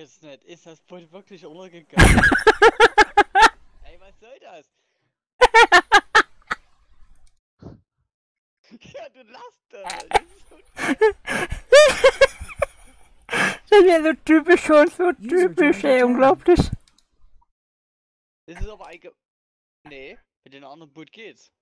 Jetzt nicht. Ist das Boot wirklich untergegangen? Ey, was soll das? Ja, du lachst da. Das ist so Das ist ja so typisch schon, so typisch, ey, unglaublich. Das ist aber eigentlich. Nee, mit dem anderen Boot geht's.